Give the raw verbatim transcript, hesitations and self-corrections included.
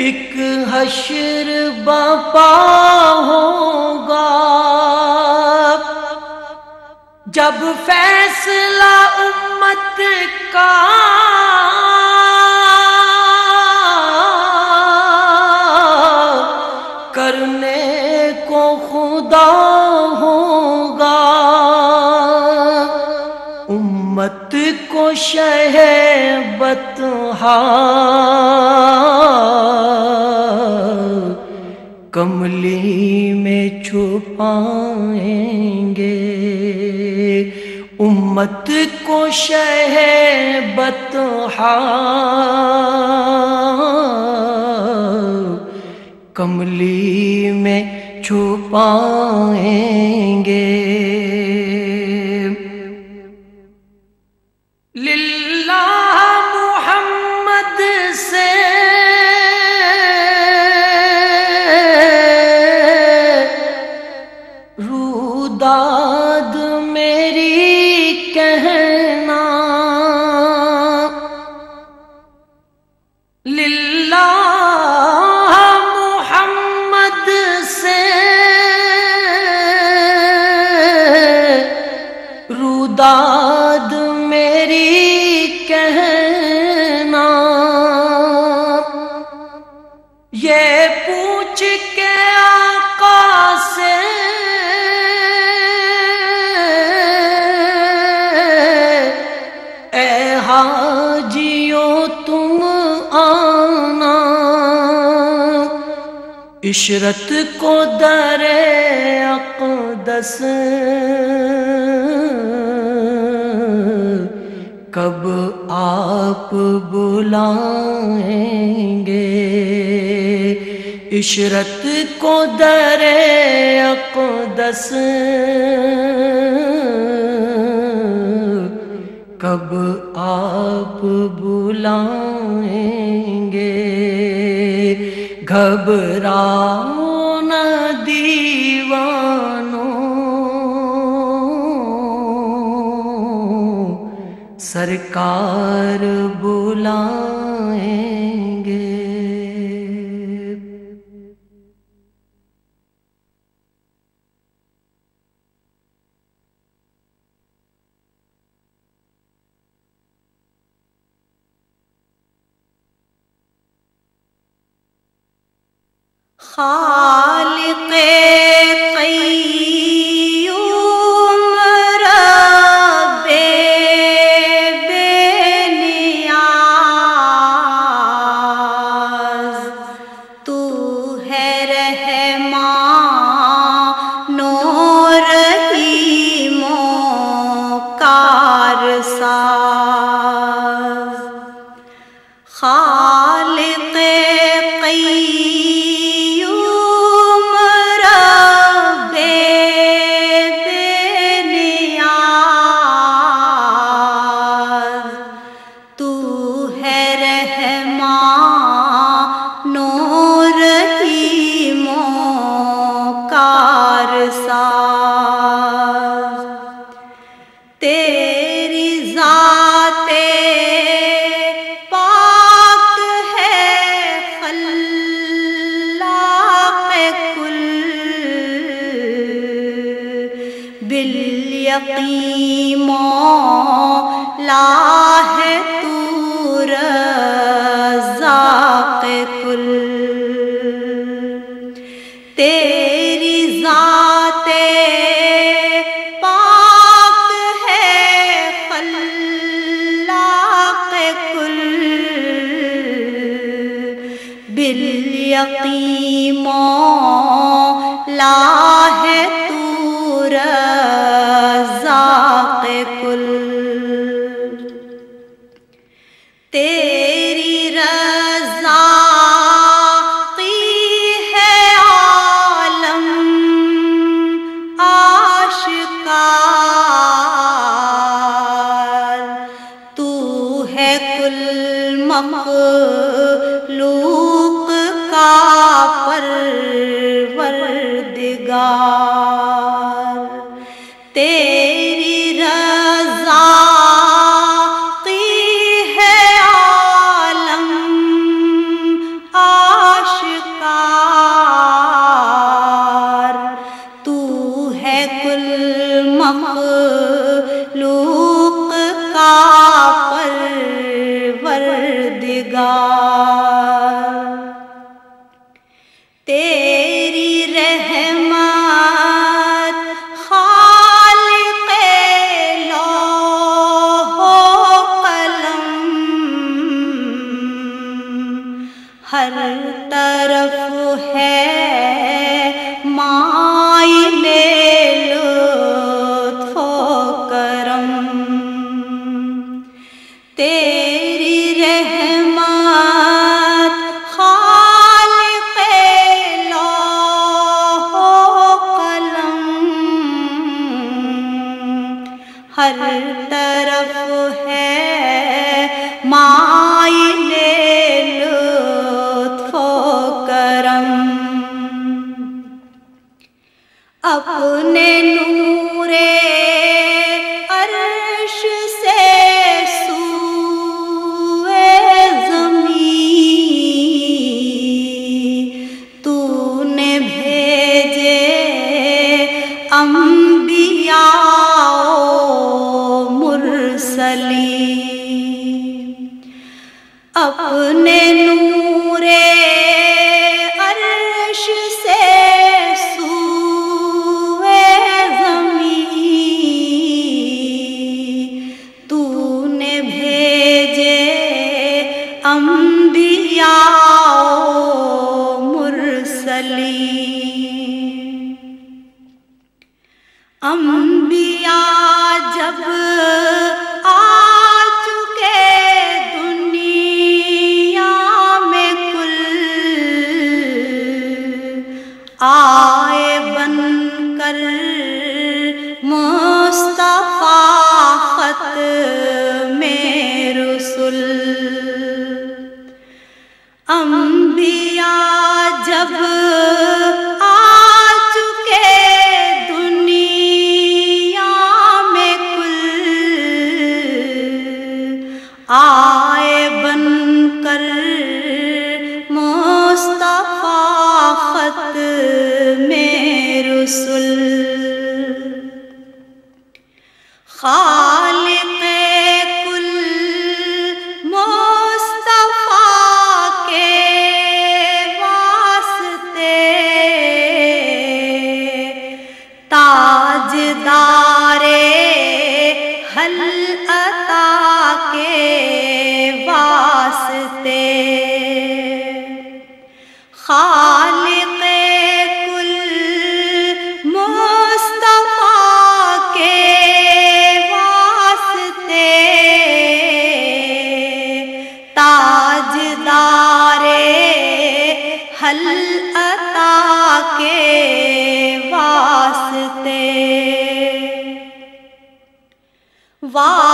ایک حشر برپا ہوگا جب فیصلہ امت کا کرنے کو خدا ہوگا. امت کو شہ بطحا کملی میں چھپائیں گے. امت کو شہ بطحا کملی میں چھپائیں گے. للہ محمد سے روداد میری کہنا. للہ محمد سے روداد میری کہنا. یہ پوچھ کے آقا سے اے حاجیو تم آنا. عشرت کو در اقدس کب آپ بلائیں گے. عشرت کو در اقدس کب آپ بلائیں گے. گھبراؤ نہ دیوانوں سرکار بلائیں گے. خالق قیوم رب بے نیاز تو ہے رحمان و رحیم و کارساز. خالق قیوم رب بے نیاز تو ہے رحمان و رحیم و کارساز. تیری ذات پاک ہے خلاق کل بالیقین مولا ہے تو رزاق کل. تیری ذات پاک ہے خلاق کل بالیقین مولا ہے تو رزاق کل. تیری رضاقی ہے عالم آشکار تو ہے کل مخلوق کا پروردگار. تیری رضاقی ہے عالم روزگار تیری رحمت خالق لوح و قلم ہر طرف ہے مائل لطف و کرم تیری رحمت خالق لوح و قلم ہر طرف ہے مائل لطف و کرم اپنے نور عرش سے سوئے زمین تو نے بھیجے انبیاء و مرسلین اپنے نور عرش سے انبیاء و مرسلین انبیاء جب آ چکے دنیا میں کل آئے بن کر مصطفیٰ خط میں رسول انبیاء جب آ چکے دنیا میں کل آئے بن کر مصطفیٰ خط میں رسول خالق کل مصطفیٰ کے واسطے تاجدار حل عطا کے واسطے خالق کل مصطفیٰ کے واسطے تاجدار حل عطا کے واسطے وا